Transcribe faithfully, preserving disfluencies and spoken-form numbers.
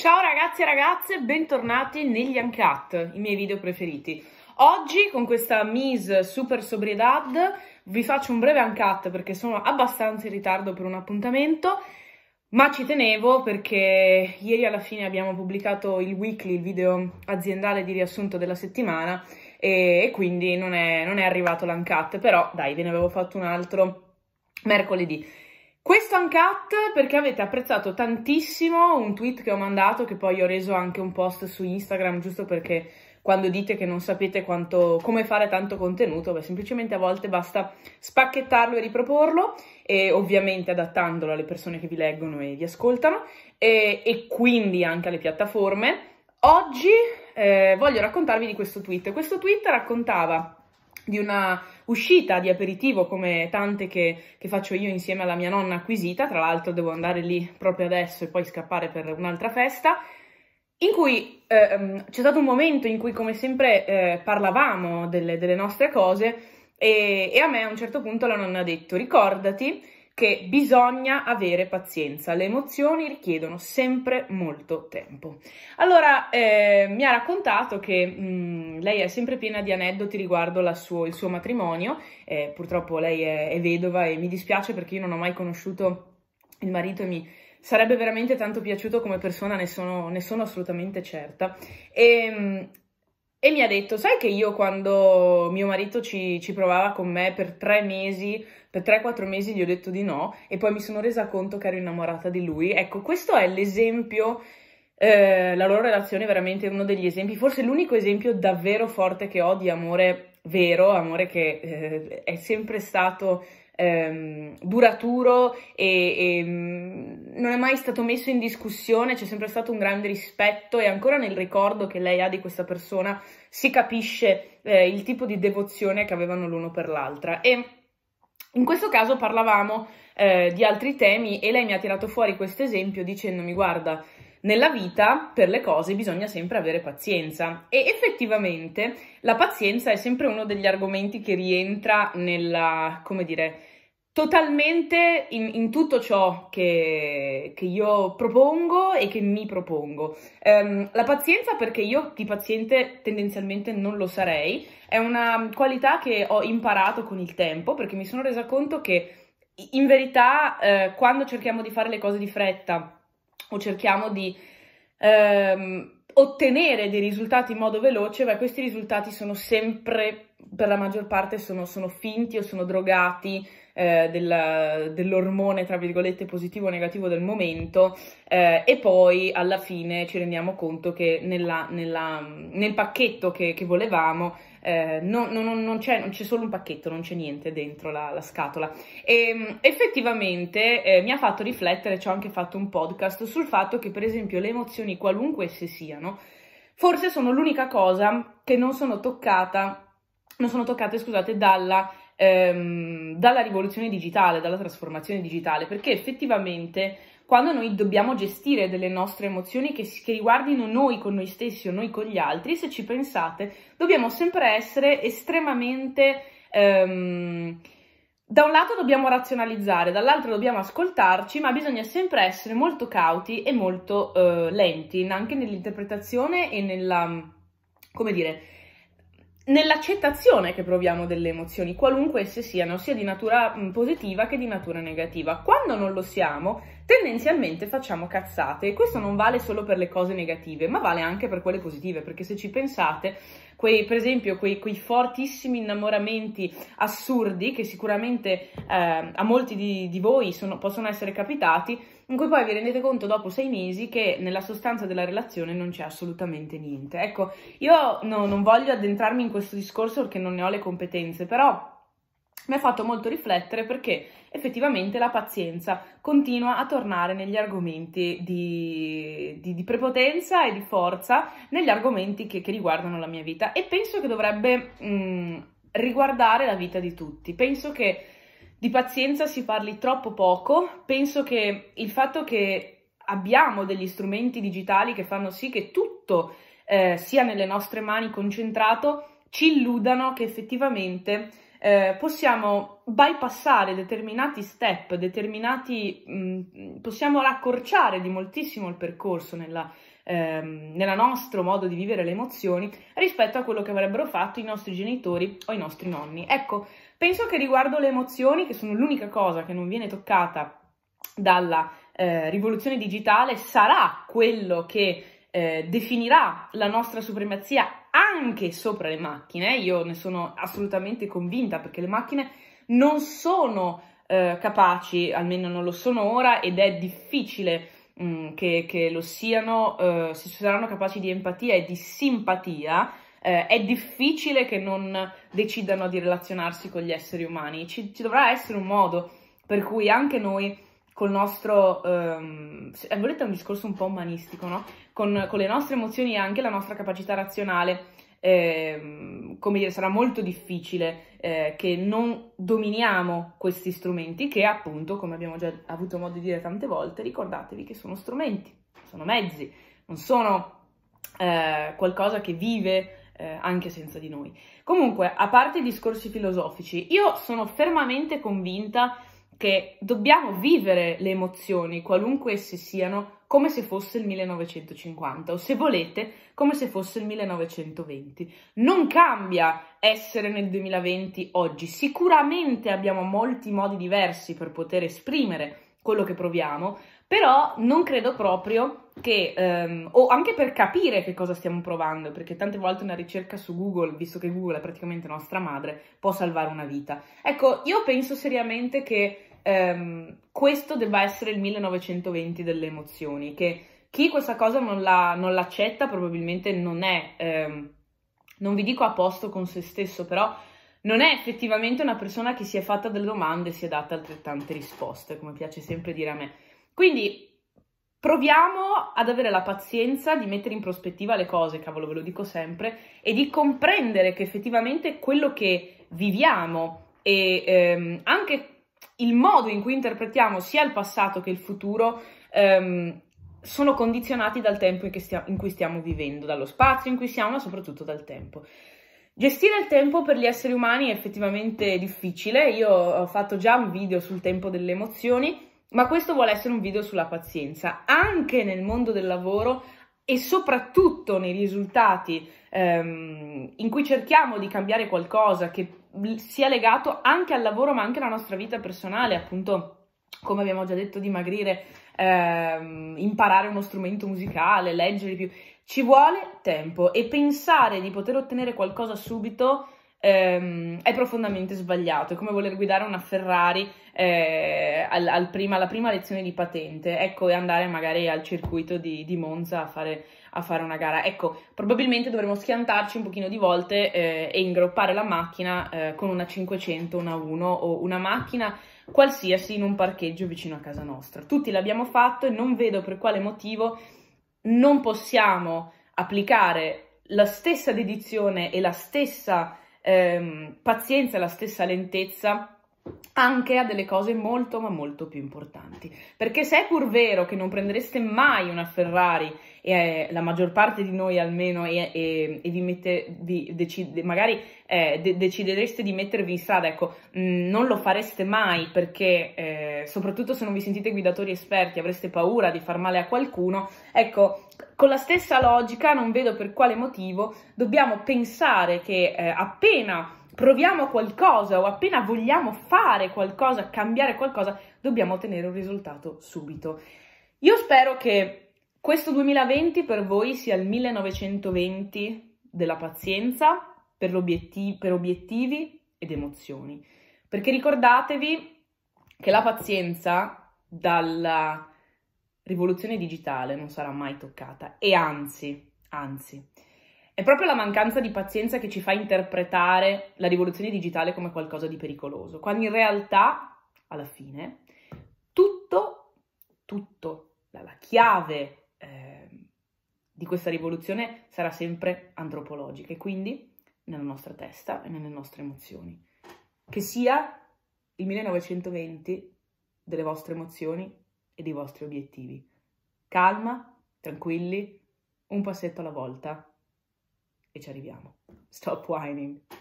Ciao ragazzi e ragazze, bentornati negli Uncut, i miei video preferiti. Oggi con questa Miss Super Sobriedad vi faccio un breve Uncut perché sono abbastanza in ritardo per un appuntamento, ma ci tenevo perché ieri alla fine abbiamo pubblicato il weekly, il video aziendale di riassunto della settimana e, e quindi non è, non è arrivato l'Uncut, però dai, ve ne avevo fatto un altro mercoledì. Questo Uncut perché avete apprezzato tantissimo un tweet che ho mandato, che poi ho reso anche un post su Instagram, giusto perché quando dite che non sapete quanto, come fare tanto contenuto, beh, semplicemente a volte basta spacchettarlo e riproporlo, e ovviamente adattandolo alle persone che vi leggono e vi ascoltano, e, e quindi anche alle piattaforme. Oggi eh, voglio raccontarvi di questo tweet. Questo tweet raccontava di una uscita di aperitivo come tante che, che faccio io insieme alla mia nonna acquisita, tra l'altro devo andare lì proprio adesso e poi scappare per un'altra festa, in cui eh, c'è stato un momento in cui come sempre eh, parlavamo delle, delle nostre cose e, e a me a un certo punto la nonna ha detto: ricordati che bisogna avere pazienza, le emozioni richiedono sempre molto tempo. Allora eh, mi ha raccontato che mh, lei è sempre piena di aneddoti riguardo la suo, il suo matrimonio, eh, purtroppo lei è, è vedova e mi dispiace perché io non ho mai conosciuto il marito e mi sarebbe veramente tanto piaciuto come persona, ne sono, ne sono assolutamente certa. E, mh, E mi ha detto: sai che io quando mio marito ci, ci provava con me per tre mesi, per tre quattro mesi gli ho detto di no e poi mi sono resa conto che ero innamorata di lui. Ecco, questo è l'esempio, eh, la loro relazione è veramente uno degli esempi, forse l'unico esempio davvero forte che ho di amore vero, amore che eh, è sempre stato ehm, duraturo e, e mh, non è mai stato messo in discussione, c'è sempre stato un grande rispetto e ancora nel ricordo che lei ha di questa persona si capisce eh, il tipo di devozione che avevano l'uno per l'altra. E in questo caso parlavamo eh, di altri temi e lei mi ha tirato fuori questo esempio dicendomi: guarda, nella vita per le cose bisogna sempre avere pazienza, e effettivamente la pazienza è sempre uno degli argomenti che rientra nella, come dire, totalmente in, in tutto ciò che, che io propongo e che mi propongo. Um, la pazienza, perché io di paziente tendenzialmente non lo sarei, è una qualità che ho imparato con il tempo, perché mi sono resa conto che in verità eh, quando cerchiamo di fare le cose di fretta o cerchiamo di ehm, ottenere dei risultati in modo veloce, beh, questi risultati sono sempre, per la maggior parte, sono, sono finti o sono drogati eh, del, dell'ormone, tra virgolette, positivo o negativo del momento, eh, e poi alla fine ci rendiamo conto che nella, nella, nel pacchetto che, che volevamo eh, non, non, non c'è solo un pacchetto, non c'è niente dentro la, la scatola. E effettivamente eh, mi ha fatto riflettere, ci ho anche fatto un podcast sul fatto che per esempio le emozioni, qualunque esse siano, forse sono l'unica cosa che non sono toccata, non sono toccate, scusate, dalla, ehm, dalla rivoluzione digitale, dalla trasformazione digitale, perché effettivamente quando noi dobbiamo gestire delle nostre emozioni che, che riguardino noi con noi stessi o noi con gli altri, se ci pensate, dobbiamo sempre essere estremamente... Ehm, da un lato dobbiamo razionalizzare, dall'altro dobbiamo ascoltarci, ma bisogna sempre essere molto cauti e molto eh, lenti, anche nell'interpretazione e nella, come dire, nell'accettazione che proviamo delle emozioni, qualunque esse siano, sia di natura mh, positiva che di natura negativa. Quando non lo siamo, tendenzialmente facciamo cazzate, e questo non vale solo per le cose negative, ma vale anche per quelle positive, perché se ci pensate, quei, per esempio, quei, quei fortissimi innamoramenti assurdi che sicuramente eh, a molti di, di voi sono, possono essere capitati, in cui poi vi rendete conto dopo sei mesi che nella sostanza della relazione non c'è assolutamente niente. Ecco, io no, non voglio addentrarmi in questo discorso perché non ne ho le competenze, però mi ha fatto molto riflettere perché effettivamente la pazienza continua a tornare negli argomenti di, di, di prepotenza e di forza, negli argomenti che, che riguardano la mia vita, e penso che dovrebbe mh, riguardare la vita di tutti. Penso che di pazienza si parli troppo poco, penso che il fatto che abbiamo degli strumenti digitali che fanno sì che tutto eh, sia nelle nostre mani concentrato, ci illudano che effettivamente eh, possiamo bypassare determinati step, determinati, mh, possiamo raccorciare di moltissimo il percorso nella, ehm, nella nostro modo di vivere le emozioni rispetto a quello che avrebbero fatto i nostri genitori o i nostri nonni. Ecco, penso che riguardo le emozioni, che sono l'unica cosa che non viene toccata dalla eh, rivoluzione digitale, sarà quello che eh, definirà la nostra supremazia anche sopra le macchine. Io ne sono assolutamente convinta, perché le macchine non sono eh, capaci, almeno non lo sono ora, ed è difficile mh, che, che lo siano, eh, se saranno capaci di empatia e di simpatia. Eh, è difficile che non decidano di relazionarsi con gli esseri umani. Ci, ci dovrà essere un modo per cui anche noi, col nostro, ehm, se volete, è un discorso un po' umanistico, no? Con, con le nostre emozioni e anche la nostra capacità razionale, ehm, come dire, sarà molto difficile eh, che non dominiamo questi strumenti che, appunto, come abbiamo già avuto modo di dire tante volte, ricordatevi che sono strumenti, sono mezzi, non sono eh, qualcosa che vive Eh, anche senza di noi. Comunque, a parte i discorsi filosofici, io sono fermamente convinta che dobbiamo vivere le emozioni, qualunque esse siano, come se fosse il millenovecentocinquanta, o se volete, come se fosse il millenovecentoventi. Non cambia essere nel duemilaventi oggi. Sicuramente abbiamo molti modi diversi per poter esprimere quello che proviamo, però non credo proprio che, ehm, o anche per capire che cosa stiamo provando, perché tante volte una ricerca su Google, visto che Google è praticamente nostra madre, può salvare una vita. Ecco, io penso seriamente che ehm, questo debba essere il millenovecentoventi delle emozioni, che chi questa cosa non la, non l'accetta probabilmente non è, ehm, non vi dico a posto con se stesso, però non è effettivamente una persona che si è fatta delle domande e si è data altrettante risposte, come piace sempre dire a me. Quindi proviamo ad avere la pazienza di mettere in prospettiva le cose, cavolo, ve lo dico sempre, e di comprendere che effettivamente quello che viviamo e ehm, anche il modo in cui interpretiamo sia il passato che il futuro ehm, sono condizionati dal tempo in, che stia- in cui stiamo vivendo, dallo spazio in cui siamo, ma soprattutto dal tempo. Gestire il tempo per gli esseri umani è effettivamente difficile. Io ho fatto già un video sul tempo delle emozioni, ma questo vuole essere un video sulla pazienza, anche nel mondo del lavoro e soprattutto nei risultati ehm, in cui cerchiamo di cambiare qualcosa che sia legato anche al lavoro, ma anche alla nostra vita personale, appunto, come abbiamo già detto, dimagrire, ehm, imparare uno strumento musicale, leggere di più. Ci vuole tempo, e pensare di poter ottenere qualcosa subito ehm, è profondamente sbagliato. È come voler guidare una Ferrari eh, al, al prima, alla prima lezione di patente, ecco, e andare magari al circuito di, di Monza a fare, a fare una gara. Ecco, probabilmente dovremo schiantarci un pochino di volte eh, e ingroppare la macchina eh, con una cinquecento, una uno o una macchina qualsiasi in un parcheggio vicino a casa nostra. Tutti l'abbiamo fatto e non vedo per quale motivo non possiamo applicare la stessa dedizione e la stessa ehm, pazienza e la stessa lentezza anche a delle cose molto ma molto più importanti. Perché se è pur vero che non prendereste mai una Ferrari, e eh, la maggior parte di noi almeno, e, e, e vi mette, vi decide, magari eh, de decidereste di mettervi in strada, ecco, mh, non lo fareste mai perché, eh, soprattutto se non vi sentite guidatori esperti, avreste paura di far male a qualcuno. Ecco, con la stessa logica non vedo per quale motivo dobbiamo pensare che eh, appena proviamo qualcosa o appena vogliamo fare qualcosa, cambiare qualcosa, dobbiamo ottenere un risultato subito. Io spero che questo duemilaventi per voi sia il millenovecentoventi della pazienza per, obiettivi, per obiettivi ed emozioni. Perché ricordatevi che la pazienza dalla rivoluzione digitale non sarà mai toccata, e anzi, anzi, è proprio la mancanza di pazienza che ci fa interpretare la rivoluzione digitale come qualcosa di pericoloso, quando in realtà, alla fine, tutto, tutto, la, la chiave eh, di questa rivoluzione sarà sempre antropologica, e quindi nella nostra testa e nelle nostre emozioni. Che sia il millenovecentoventi delle vostre emozioni e dei vostri obiettivi. Calma, tranquilli, un passetto alla volta, e ci arriviamo. Stop whining.